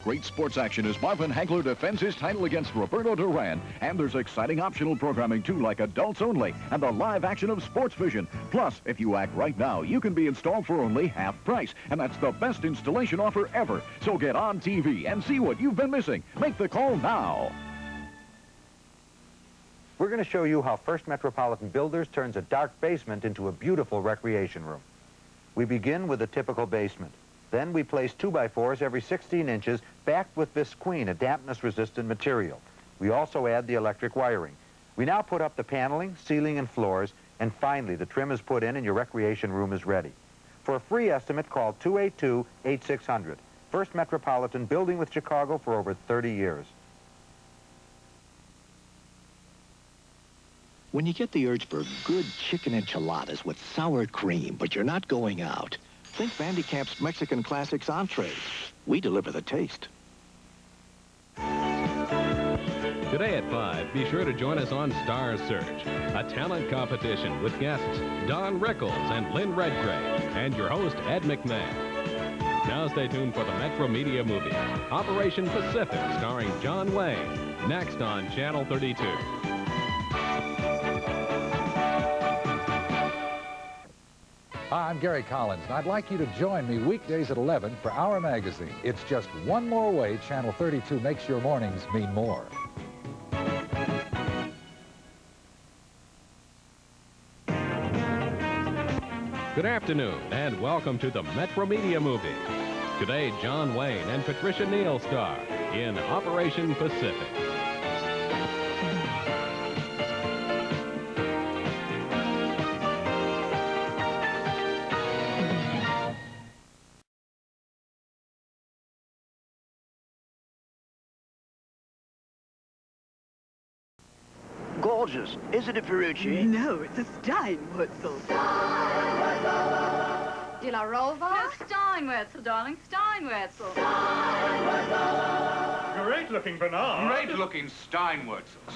great sports action as Marvin Hagler defends his title against Roberto Duran. And there's exciting optional programming, too, like Adults Only and the live action of Sports Vision. Plus, if you act right now, you can be installed for only half price. And that's the best installation offer ever. So get on TV and see what you've been missing. Make the call now. We're going to show you how First Metropolitan Builders turns a dark basement into a beautiful recreation room. We begin with a typical basement. Then we place 2x4s every 16 inches, backed with visqueen, a dampness-resistant material. We also add the electric wiring. We now put up the paneling, ceiling, and floors, and finally the trim is put in and your recreation room is ready. For a free estimate, call 282-8600. First Metropolitan, building with Chicago for over 30 years. When you get the urge for good chicken enchiladas with sour cream, but you're not going out, think Van de Kamp's Mexican Classics entrees. We deliver the taste. Today at 5, be sure to join us on Star Search, a talent competition with guests Don Rickles and Lynn Redgrave, and your host, Ed McMahon. Now stay tuned for the Metro Media movie, Operation Pacific, starring John Wayne, next on Channel 32. Hi, I'm Gary Collins, and I'd like you to join me weekdays at 11 for Our Magazine. It's just one more way Channel 32 makes your mornings mean more. Good afternoon, and welcome to the Metro Media movie. Today, John Wayne and Patricia Neal star in Operation Pacific. Gorgeous. Is it a Ferrucci? No, it's a Steinwurzel. De la Rosa? No, Steinwurzel, darling. Steinwurzel. Great-looking banana. Great-looking Steinwurzel.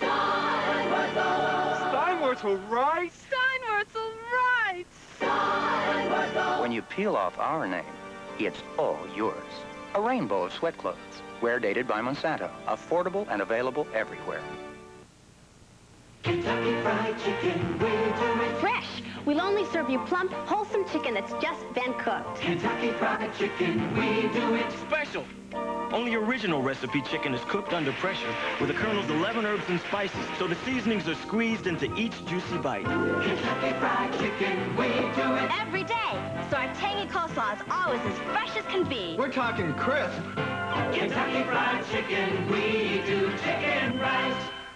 Steinwurzel, right? Steinwurzel, right. When you peel off our name, it's all yours. A rainbow of sweat clothes. Wear dated by Monsanto. Affordable and available everywhere. Kentucky Fried Chicken, we do it fresh. We'll only serve you plump, wholesome chicken that's just been cooked. Kentucky Fried Chicken, we do it special. Only original recipe chicken is cooked under pressure with the Colonel's 11 herbs and spices, so the seasonings are squeezed into each juicy bite. Kentucky Fried Chicken, we do it every day. So our tangy coleslaw is always as fresh as can be. We're talking crisp. Kentucky Fried Chicken, we do chicken right.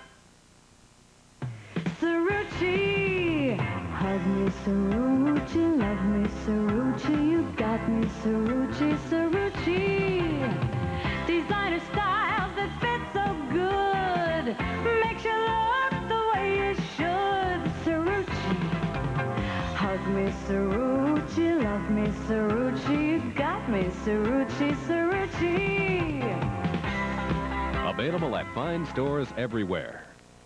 Cerrucci, hug me, Cerrucci, love me, Cerrucci, you got me, Cerrucci, Cerrucci. Designer styles that fit so good, makes you look the way you should. Cerrucci, hug me, Cerrucci, love me, Cerrucci, you got me, Cerrucci, Cerrucci. Available at fine stores everywhere.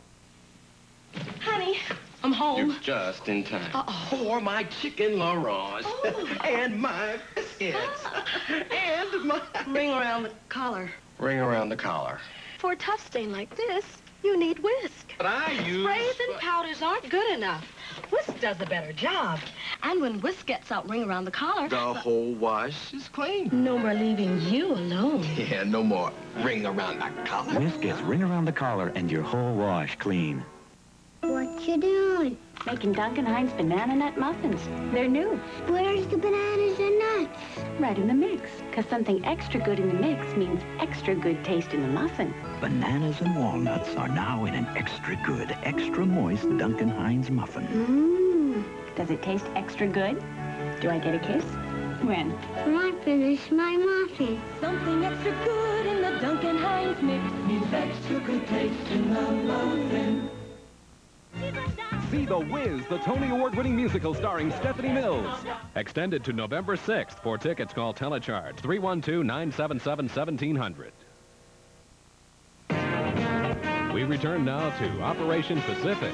Honey, I'm home. You're just in time. For my chicken Laurence. And my biscuits. And my... Ring around the collar. Ring around the collar. For a tough stain like this, you need whisk. But I use... Sprays and powders aren't good enough. Whisk does a better job. And when whisk gets out ring around the collar... The whole wash is clean. No more leaving you alone. Yeah, no more ring around the collar. Whisk gets ring around the collar and your whole wash clean. What you doing? Making Duncan Hines banana nut muffins. They're new. Where's the bananas and nuts? Right in the mix. Because something extra good in the mix means extra good taste in the muffin. Bananas and walnuts are now in an extra good, extra moist Duncan Hines muffin. Does it taste extra good? Do I get a kiss? When? When I finish my muffin. Something extra good in the Duncan Hines mix means extra good taste in the muffin. See The Wiz, the Tony Award-winning musical starring Stephanie Mills. Extended to November 6th. For tickets, call Telecharge 312-977-1700. We return now to Operation Pacific.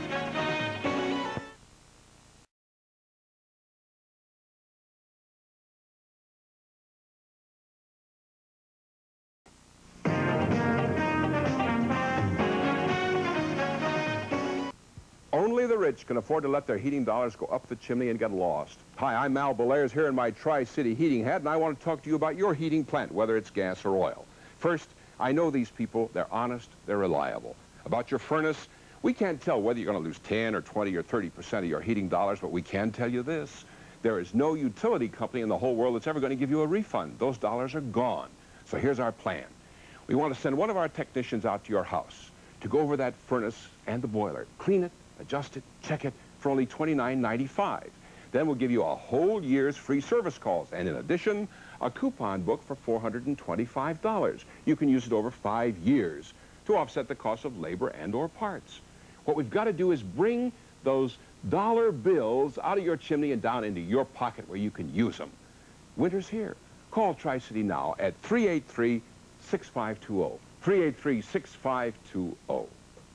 Only the rich can afford to let their heating dollars go up the chimney and get lost. Hi, I'm Mal Belair's here in my Tri-City heating hat, and I want to talk to you about your heating plant, whether it's gas or oil. First, I know these people. They're honest. They're reliable. About your furnace, we can't tell whether you're going to lose 10 or 20 or 30% of your heating dollars, but we can tell you this. There is no utility company in the whole world that's ever going to give you a refund. Those dollars are gone. So here's our plan. We want to send one of our technicians out to your house to go over that furnace and the boiler, clean it, adjust it, check it for only $29.95. Then we'll give you a whole year's free service calls, and in addition, a coupon book for $425. You can use it over 5 years to offset the cost of labor and or parts. What we've got to do is bring those dollar bills out of your chimney and down into your pocket where you can use them. Winter's here. Call Tri-City now at 383-6520. 383-6520.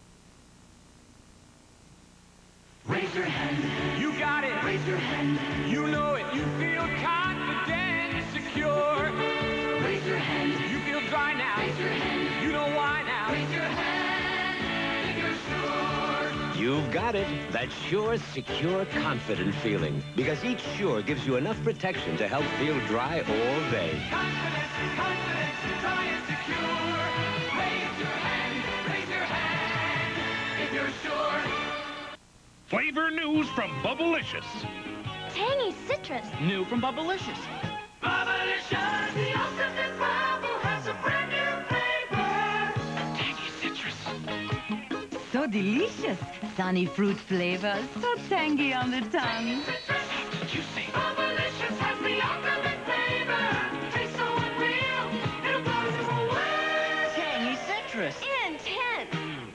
Raise your hand. You got it. Raise your hand. You know it. You feel confident, secure. Raise your hand. You feel dry now. Raise your hand. You know why now. Raise your hand if you're sure. You've got it. That sure, secure, confident feeling. Because each Sure gives you enough protection to help feel dry all day. Confidence, confidence, dry and secure. Raise your hand if you're sure. Flavor news from Bubblicious. Tangy citrus. New from Bubblicious. Bubblicious, the ultimate bubble has a brand new flavor. Tangy citrus. So delicious. Sunny fruit flavor. So tangy on the tongue. Juicy. Bubblicious has the ultimate flavor. Tastes so unreal, it'll blow you away. Tangy citrus. Intense.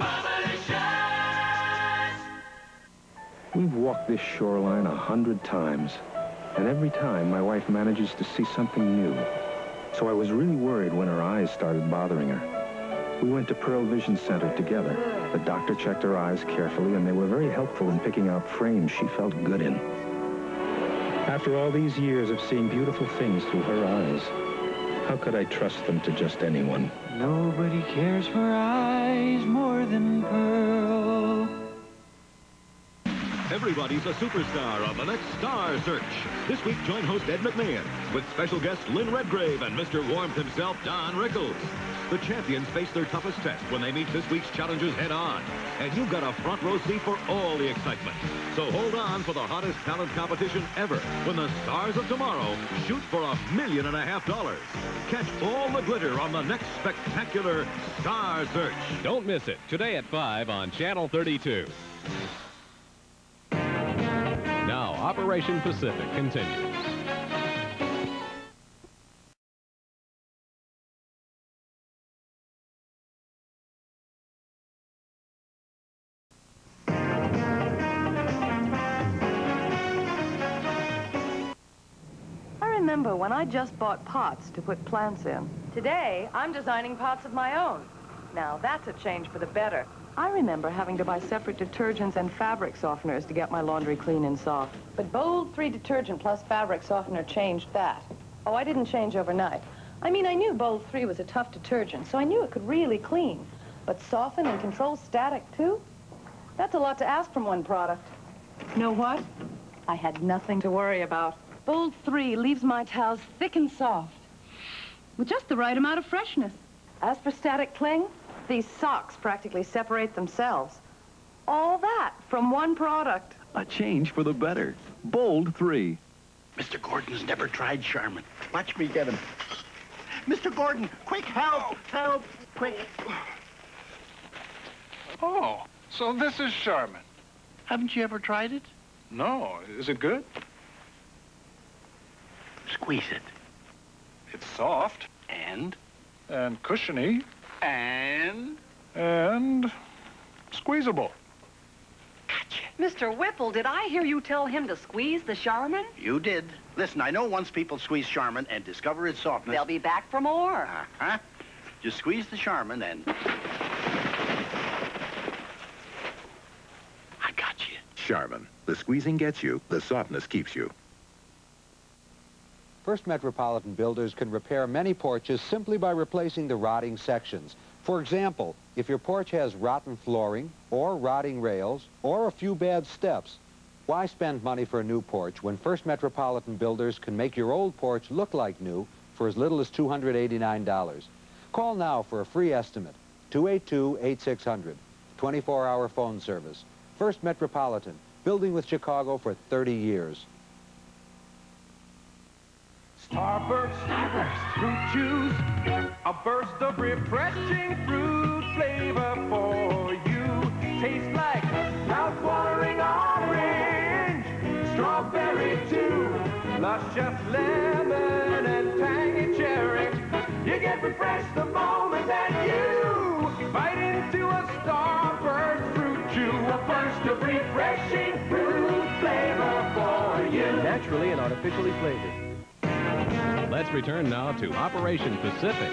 Bubblicious. We've walked this shoreline 100 times, and every time my wife manages to see something new. So I was really worried when her eyes started bothering her. We went to Pearl Vision Center together. The doctor checked her eyes carefully, and they were very helpful in picking out frames she felt good in. After all these years of seeing beautiful things through her eyes, how could I trust them to just anyone? Nobody cares for eyes more than Pearl. Everybody's a superstar on the next Star Search. This week, join host Ed McMahon with special guests Lynn Redgrave and Mr. Warmth himself, Don Rickles. The champions face their toughest test when they meet this week's challengers head-on. And you've got a front row seat for all the excitement. So hold on for the hottest talent competition ever when the stars of tomorrow shoot for $1.5 million. Catch all the glitter on the next spectacular Star Search. Don't miss it. Today at 5 on Channel 32. Now, Operation Pacific continues. I remember when I just bought pots to put plants in. Today, I'm designing pots of my own. Now, that's a change for the better. I remember having to buy separate detergents and fabric softeners to get my laundry clean and soft. But Bold 3 detergent plus fabric softener changed that. Oh, I didn't change overnight. I mean, I knew Bold 3 was a tough detergent, so I knew it could really clean. But soften and control static, too? That's a lot to ask from one product. Know what? I had nothing to worry about. Bold 3 leaves my towels thick and soft, with just the right amount of freshness. As for static cling, these socks practically separate themselves. All that from one product. A change for the better. Bold 3. Mr. Gordon's never tried Charmin. Watch me get him. Mr. Gordon, quick, help! Help! Quick! Oh, so this is Charmin. Haven't you ever tried it? No. Is it good? Squeeze it. It's soft. And? And cushiony. And? And squeezable. Mr. Whipple, did I hear you tell him to squeeze the Charmin? You did. Listen, I know once people squeeze Charmin and discover its softness... They'll be back for more. Uh-huh. Just squeeze the Charmin and... I got you. Charmin. The squeezing gets you, the softness keeps you. First Metropolitan builders can repair many porches simply by replacing the rotting sections. For example, if your porch has rotten flooring, or rotting rails, or a few bad steps, why spend money for a new porch when First Metropolitan Builders can make your old porch look like new for as little as $289? Call now for a free estimate. 282-8600. 24-hour phone service. First Metropolitan, building with Chicago for 30 years. Starburst, fruit juice, a burst of refreshing fruit flavor for you. Tastes like mouth-watering orange, strawberry too, luscious lemon and tangy cherry. You get refreshed the moment that you bite into a Starburst fruit chew. A burst of refreshing fruit flavor for you. Naturally and artificially flavored. Let's return now to Operation Pacific.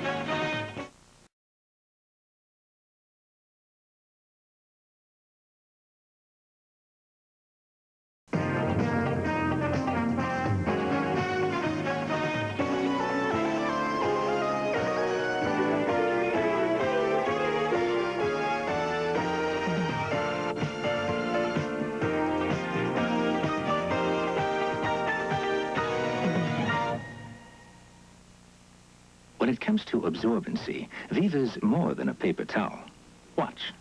When it comes to absorbency, Viva's more than a paper towel. Watch.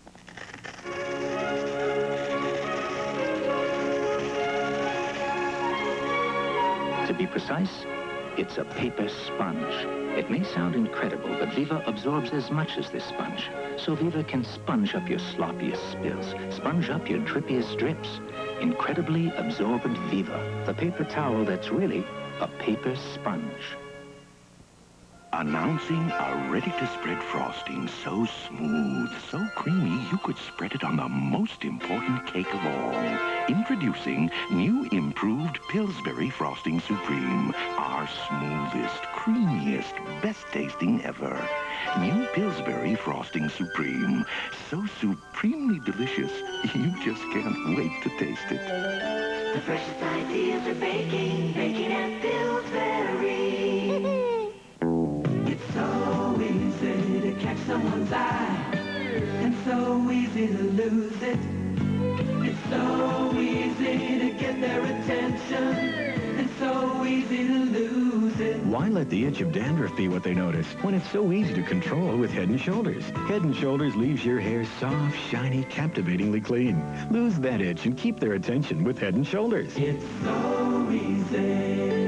To be precise, it's a paper sponge. It may sound incredible, but Viva absorbs as much as this sponge. So Viva can sponge up your sloppiest spills, sponge up your drippiest drips. Incredibly absorbent Viva, the paper towel that's really a paper sponge. Announcing a ready-to-spread frosting so smooth, so creamy, you could spread it on the most important cake of all. Introducing new improved Pillsbury Frosting Supreme. Our smoothest, creamiest, best-tasting ever. New Pillsbury Frosting Supreme. So supremely delicious, you just can't wait to taste it. The freshest ideas are baking, baking at Pillsbury. It's so easy to catch someone's eye, and so easy to lose it. It's so easy to get their attention, and so easy to lose it. Why let the itch of dandruff be what they notice when it's so easy to control with Head & Shoulders? Head & Shoulders leaves your hair soft, shiny, captivatingly clean. Lose that itch and keep their attention with Head & Shoulders. It's so easy.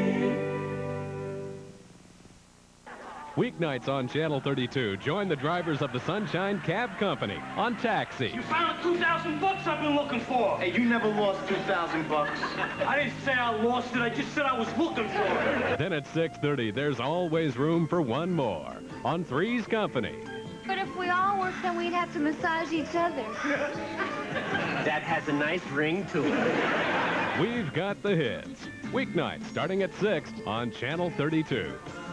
Weeknights on Channel 32, join the drivers of the Sunshine Cab Company on Taxi. You found the 2,000 bucks I've been looking for. Hey, you never lost 2,000 bucks. I didn't say I lost it. I just said I was looking for it. Then at 6:30, there's always room for one more on Three's Company. But if we all worked, then we'd have to massage each other. That has a nice ring to it. We've got the hits. Weeknights starting at 6 on Channel 32.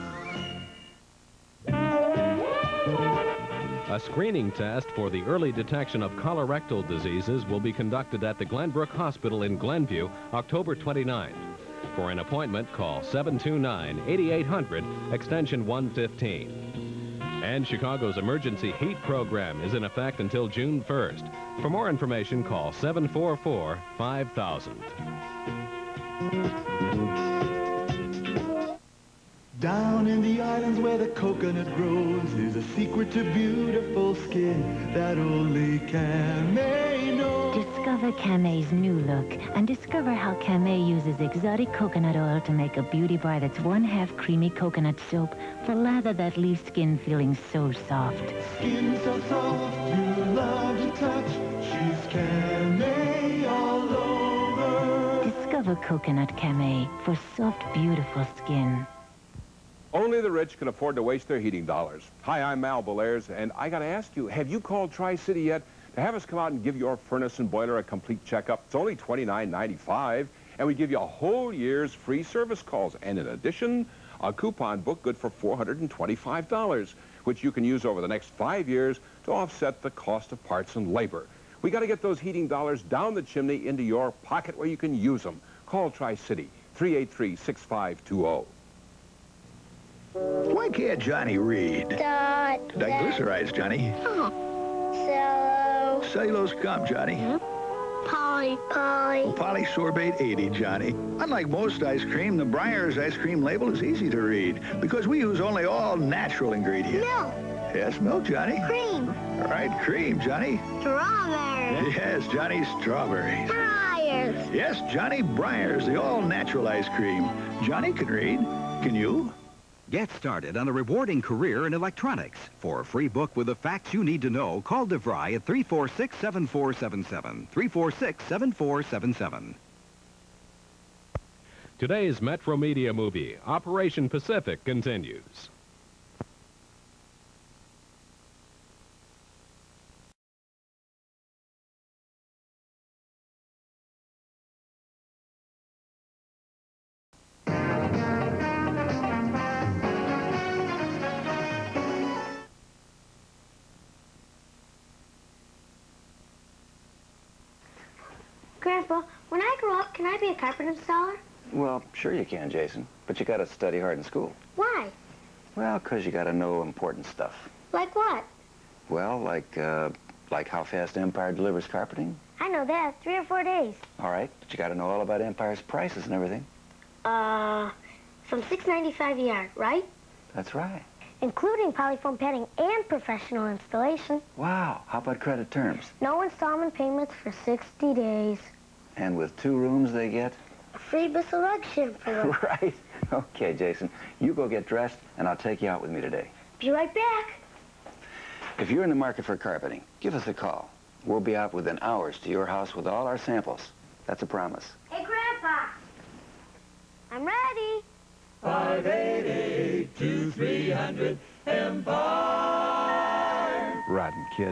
A screening test for the early detection of colorectal diseases will be conducted at the Glenbrook Hospital in Glenview, October 29th. For an appointment, call 729-8800, extension 115. And Chicago's emergency heat program is in effect until June 1st. For more information, call 744-5000. Down in the islands where the coconut grows is a secret to beautiful skin that only Camay knows. Discover Camay's new look and discover how Camay uses exotic coconut oil to make a beauty bar that's 1/2 creamy coconut soap for lather that leaves skin feeling so soft. Skin so soft, you love to touch. She's Camay all over. Discover Coconut Camay for soft, beautiful skin. Only the rich can afford to waste their heating dollars. Hi, I'm Mal Belaires, and I got to ask you, have you called Tri-City yet to have us come out and give your furnace and boiler a complete checkup? It's only $29.95, and we give you a whole year's free service calls. And in addition, a coupon book good for $425, which you can use over the next 5 years to offset the cost of parts and labor. We got to get those heating dollars down the chimney into your pocket where you can use them. Call Tri-City, 383-6520. Why can't Johnny read? Dad. what? Diglycerides, Johnny. Oh. Cellulose. Cellulose gum, Johnny. Polysorbate 80, Johnny. Unlike most ice cream, the Breyers ice cream label is easy to read because we use only all natural ingredients. Milk. Yes, milk, Johnny. Cream. All right, cream, Johnny. Strawberry. Yes, Johnny, strawberries. Breyers. Yes, Johnny, Breyers, the all-natural ice cream. Johnny can read. Can you? Get started on a rewarding career in electronics. For a free book with the facts you need to know, call DeVry at 346-7477. 346-7477. Today's Metro Media movie, Operation Pacific, continues. Grandpa, when I grow up, can I be a carpet installer? Well, sure you can, Jason. But you got to study hard in school. Why? Well, because you got to know important stuff. Like what? Well, like how fast Empire delivers carpeting. I know that. 3 or 4 days. All right, but you got to know all about Empire's prices and everything. From $6.95 a yard, right? That's right. Including polyfoam padding and professional installation. Wow. How about credit terms? No installment payments for 60 days. And with 2 rooms, they get? A free Bissell rug shampoo. Right. Okay, Jason. You go get dressed, and I'll take you out with me today. Be right back. If you're in the market for carpeting, give us a call. We'll be out within hours to your house with all our samples. That's a promise. Hey, Grandpa. I'm ready. 588-2300 Empire. Rotten kid.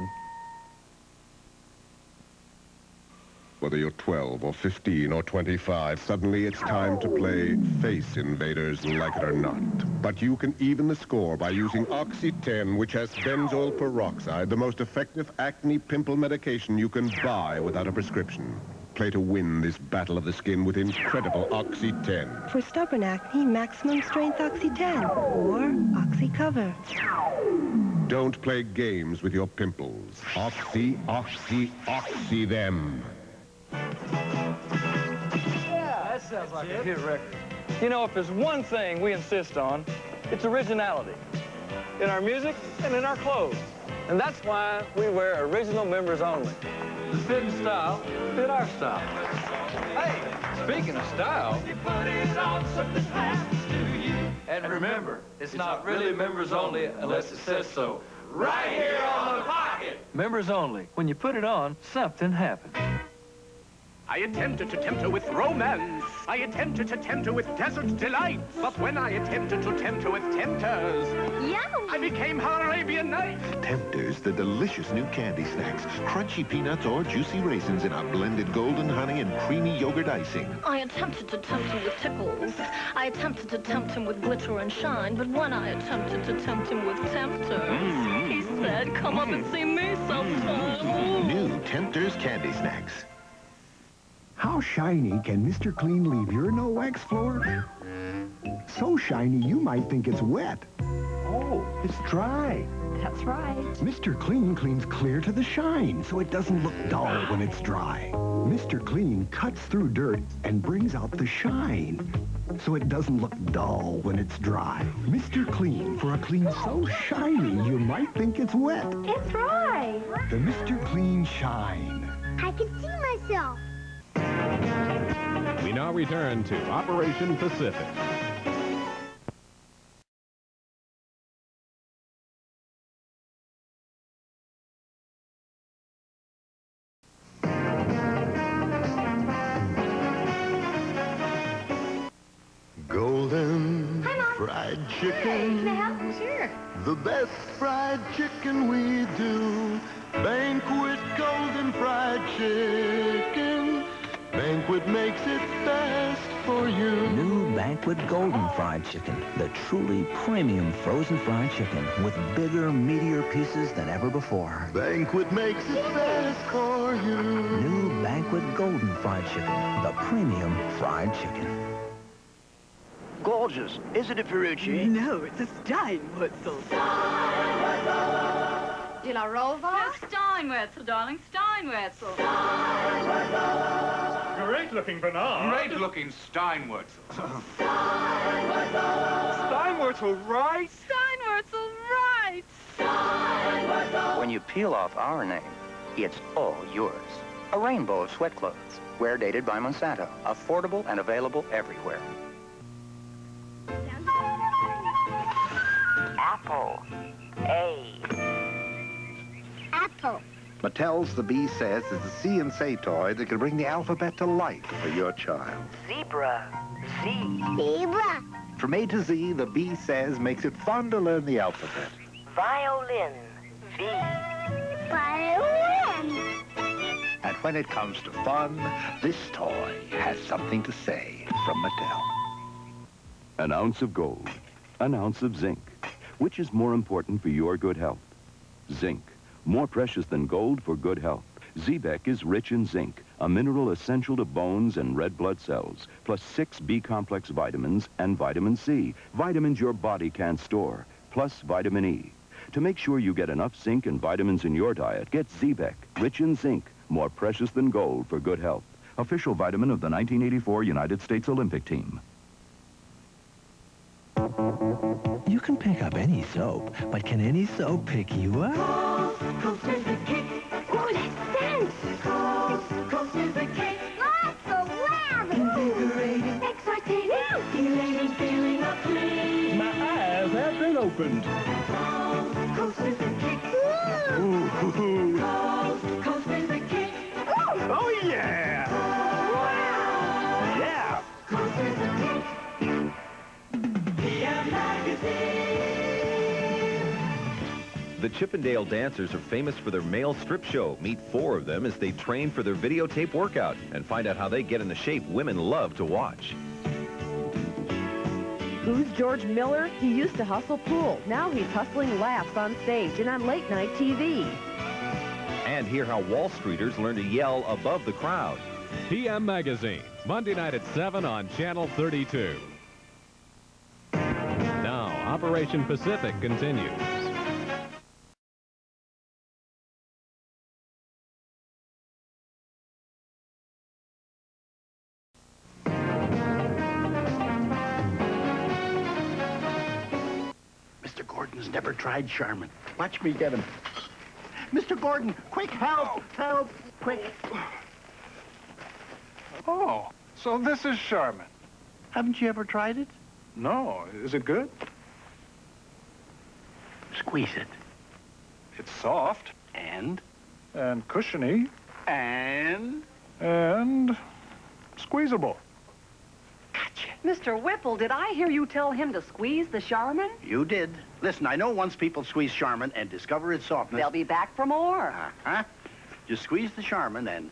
Whether you're 12 or 15 or 25, suddenly it's time to play Face Invaders like it or not. But you can even the score by using Oxy 10, which has benzoyl peroxide, the most effective acne pimple medication you can buy without a prescription. Play to win this battle of the skin with incredible Oxy 10. For stubborn acne, maximum strength Oxy 10 or Oxy Cover. Don't play games with your pimples. Oxy, Oxy, Oxy them. Yeah, that sounds like a hit record. You know, if there's one thing we insist on, it's originality. In our music and in our clothes. And that's why we wear original members only. The fit and style fit our style. Hey, speaking of style, you put it on, something happens to you. And remember, it's not really members only unless it says so. Right here on the pocket. Members only. When you put it on, something happens. I attempted to tempt her with romance. I attempted to tempt her with desert delight. But when I attempted to tempt her with tempters, Yum! I became her Arabian Night. Tempters, the delicious new candy snacks. Crunchy peanuts or juicy raisins in a blended golden honey and creamy yogurt icing. I attempted to tempt him with tickles. I attempted to tempt him with glitter and shine. But when I attempted to tempt him with tempters, he said, come up and see me sometime. New Tempters candy snacks. How shiny can Mr. Clean leave your no-wax floor? So shiny you might think it's wet. Oh, it's dry. That's right. Mr. Clean cleans clear to the shine, so it doesn't look dull when it's dry. Mr. Clean cuts through dirt and brings out the shine, so it doesn't look dull when it's dry. Mr. Clean, for a clean so shiny you might think it's wet. It's dry. The Mr. Clean Shine. I can see myself. We now return to Operation Pacific. Golden fried chicken. Can I help? Sure. The best fried chicken we do. Banquet golden fried chicken. Banquet makes it best for you. New Banquet Golden Fried Chicken. The truly premium frozen fried chicken with bigger, meatier pieces than ever before. Banquet makes it best for you. New Banquet Golden Fried Chicken. The premium fried chicken. Gorgeous. Is it a Ferrucci? No, it's a Steinwurzel. La Rosa? Steinwurzel, darling, Steinwurzel. Great-looking banana. Great-looking Steinwurzel. Steinwurzel, right? Steinwurzel, right. When you peel off our name, it's all yours. A rainbow of sweat clothes. Wear dated by Monsanto. Affordable and available everywhere. Apple. A. Apple. Mattel's The Bee Says is a see and say toy that can bring the alphabet to life for your child. Zebra. Z. Zebra. From A to Z, The Bee Says makes it fun to learn the alphabet. Violin. V. Violin. And when it comes to fun, this toy has something to say from Mattel. An ounce of gold, an ounce of zinc. Which is more important for your good health? Zinc, more precious than gold for good health. Z-Bec is rich in zinc, a mineral essential to bones and red blood cells, plus 6 B-complex vitamins and vitamin C, vitamins your body can't store, plus vitamin E. To make sure you get enough zinc and vitamins in your diet, get Z-Bec, rich in zinc, more precious than gold for good health. Official vitamin of the 1984 United States Olympic team. You can pick up any soap, but can any soap pick you up? Coast is the kick. Oh, that's sense. Coast is the kick. Lots of lather. Invigorating. Exciting. Elating, feeling up clean. My eyes have been opened. Coast is the kick. Ooh. Coast is the kick. Oh, yeah. Wow. Yeah. Coast is the kick. The Chippendale dancers are famous for their male strip show. Meet 4 of them as they train for their videotape workout and find out how they get in the shape women love to watch. Who's George Miller? He used to hustle pool. Now he's hustling laughs on stage and on late-night TV. And hear how Wall Streeters learn to yell above the crowd. PM Magazine, Monday night at 7 on Channel 32. Now, Operation Pacific continues. Mr. Gordon's never tried Charmin. Watch me get him. Mr. Gordon, quick, help! Help! Quick! Oh, so this is Charmin. Haven't you ever tried it? No. Is it good? Squeeze it. It's soft. And? And cushiony. And? And squeezable. Mr. Whipple, did I hear you tell him to squeeze the Charmin? You did. Listen, I know once people squeeze Charmin and discover its softness... They'll be back for more. Uh-huh. Just squeeze the Charmin and...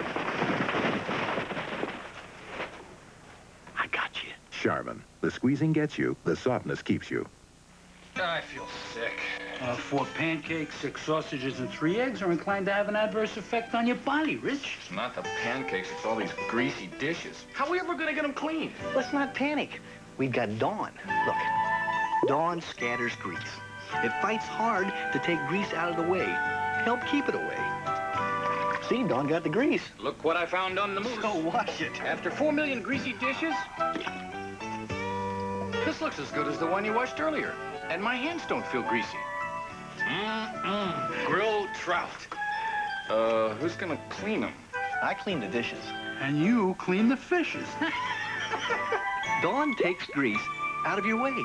I got you. Charmin. The squeezing gets you, the softness keeps you. I feel sick. 4 pancakes, 6 sausages, and 3 eggs are inclined to have an adverse effect on your body, Rich. It's not the pancakes, it's all these greasy dishes. How are we ever gonna get them clean? Let's not panic. We've got Dawn. Look, Dawn scatters grease. It fights hard to take grease out of the way. Help keep it away. See, Dawn got the grease. Look what I found on the moose. So wash it. After 4 million greasy dishes, this looks as good as the one you washed earlier. And my hands don't feel greasy. Grilled trout. Who's gonna clean them? I clean the dishes. And you clean the fishes. Dawn takes grease out of your way.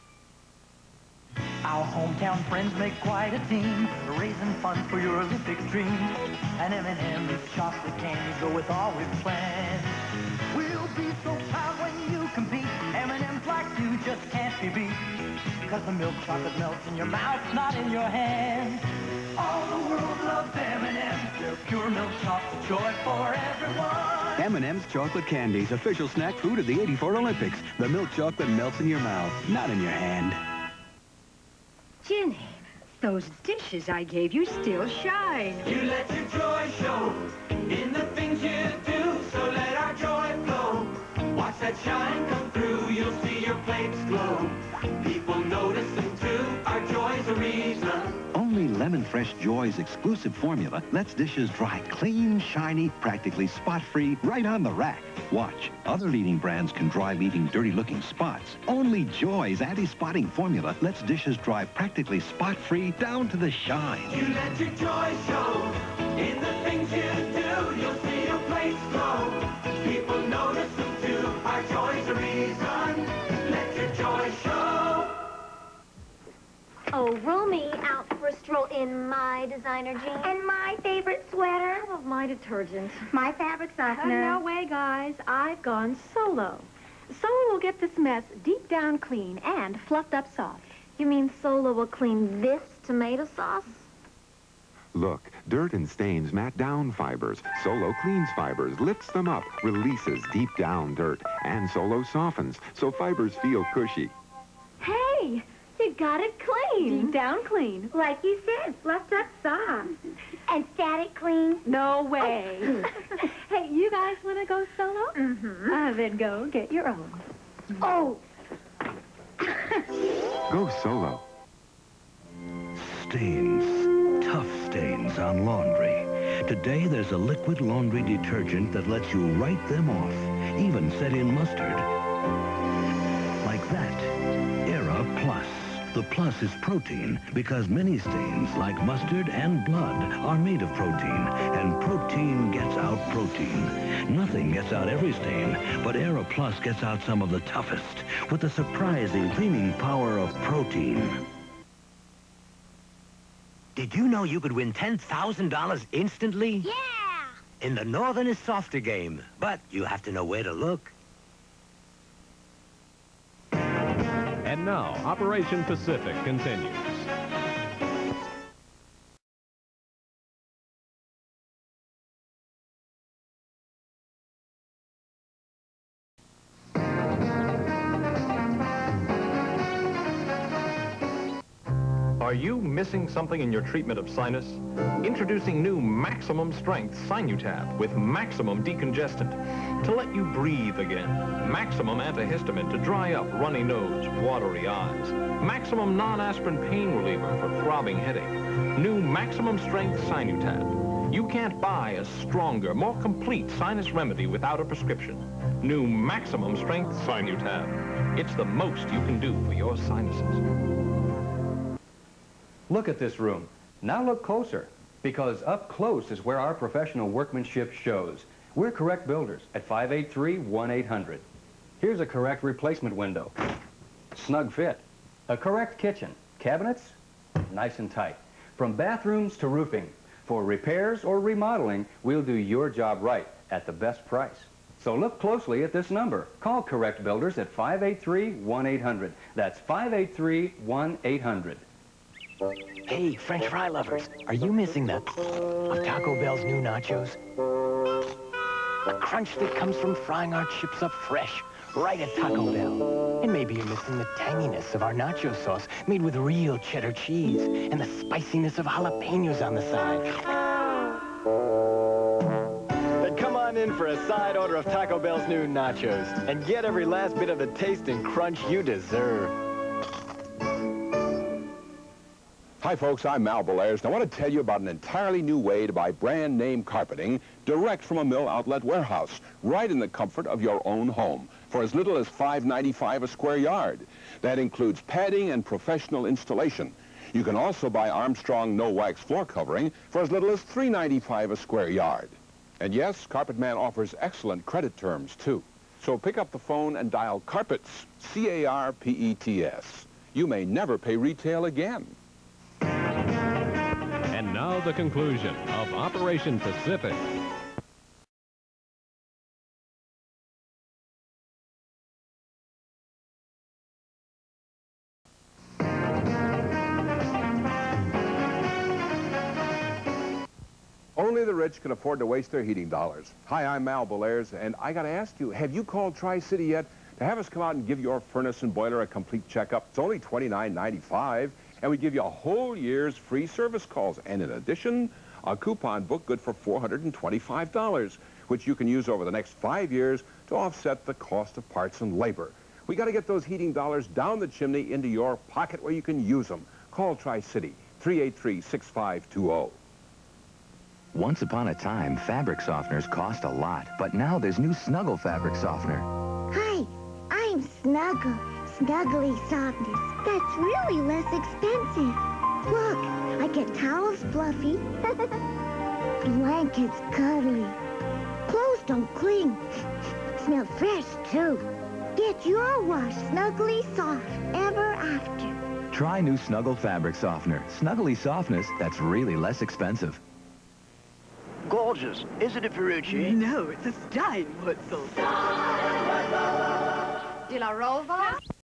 Our hometown friends make quite a team, raising funds for your Olympics dreams. And M&M's chocolate candy go with all we've planned. We'll be so proud when you compete. M&M's like you just can't be beat. Cause the milk chocolate melts in your mouth, not in your hand. All the world loves M&M's. They're pure milk chocolate joy for everyone. M&M's chocolate candies, official snack food of the '84 Olympics. The milk chocolate melts in your mouth, not in your hand. Jenny, those dishes I gave you still shine. You let your joy show in the things you do, so let our joy flow. Watch that shine come through, you'll see your plates glow. People notice them too, our joy's a reason reason. Only Lemon Fresh Joy's exclusive formula lets dishes dry clean, shiny, practically spot-free right on the rack. Watch. Other leading brands can dry leaving dirty-looking spots. Only Joy's anti-spotting formula lets dishes dry practically spot-free down to the shine. You let your joy show in the things you do. You'll see your plates glow. People notice them too. Our joy's a reason. Let your joy show. Oh, Rumi out for a stroll in my designer jeans. And my favorite sweater. How of my detergent? My fabric softener. No way, guys. I've gone Solo. Solo will get this mess deep down clean and fluffed up soft. You mean Solo will clean this tomato sauce? Look, dirt and stains mat down fibers. Solo cleans fibers, lifts them up, releases deep down dirt. And Solo softens, so fibers feel cushy. Hey, you got it clean. Deep down clean. Like you said, fluffed up soft. And static clean. No way. Hey, you guys want to go Solo? Mm-hmm. Then go get your own. Oh. Go Solo. Stains. Tough stains on laundry. Today, there's a liquid laundry detergent that lets you write them off, even set in mustard. Like that. Era Plus. The plus is protein because many stains, like mustard and blood, are made of protein, and protein gets out protein. Nothing gets out every stain, but Era Plus gets out some of the toughest with the surprising cleaning power of protein. Did you know you could win $10,000 instantly? Yeah! In the Northern is Softer game, but you have to know where to look. And now, Operation Pacific continues. Are you missing something in your treatment of sinus? Introducing new maximum strength Sinutab with maximum decongestant to let you breathe again. Maximum antihistamine to dry up runny nose, watery eyes. Maximum non-aspirin pain reliever for throbbing headache. New maximum strength Sinutab. You can't buy a stronger, more complete sinus remedy without a prescription. New maximum strength Sinutab. It's the most you can do for your sinuses. Look at this room. Now look closer, because up close is where our professional workmanship shows. We're Correct Builders at 583-1800. Here's a correct replacement window. Snug fit. A correct kitchen. Cabinets, nice and tight. From bathrooms to roofing. For repairs or remodeling, we'll do your job right at the best price. So look closely at this number. Call Correct Builders at 583-1800. That's 583-1800. Hey, French fry lovers, are you missing the of Taco Bell's new nachos? The crunch that comes from frying our chips up fresh, right at Taco Bell. And maybe you're missing the tanginess of our nacho sauce made with real cheddar cheese and the spiciness of jalapenos on the side. Then come on in for a side order of Taco Bell's new nachos and get every last bit of the taste and crunch you deserve. Hi folks, I'm Mal Belaires, and I want to tell you about an entirely new way to buy brand name carpeting direct from a mill outlet warehouse, right in the comfort of your own home, for as little as $5.95 a square yard. That includes padding and professional installation. You can also buy Armstrong no-wax floor covering for as little as $3.95 a square yard. And yes, Carpet Man offers excellent credit terms too. So pick up the phone and dial Carpets, C-A-R-P-E-T-S. You may never pay retail again. And now the conclusion of Operation Pacific. Only the rich can afford to waste their heating dollars. Hi, I'm Mal Belaires, and I got to ask you, have you called Tri-City yet to have us come out and give your furnace and boiler a complete checkup? It's only $29.95. And we give you a whole year's free service calls. And in addition, a coupon book good for $425, which you can use over the next 5 years to offset the cost of parts and labor. We got to get those heating dollars down the chimney into your pocket where you can use them. Call Tri-City. 383-6520. Once upon a time, fabric softeners cost a lot, but now there's new Snuggle fabric softener. Hi, I'm Snuggle. Snuggly softness. That's really less expensive. Look, I get towels fluffy, blankets cuddly, clothes don't cling, smell fresh too. Get your wash snuggly soft ever after. Try new Snuggle fabric softener. Snuggly softness that's really less expensive. Gorgeous. Is it a Ferrucci? No, it's a Steinwurzel. De la Rosa?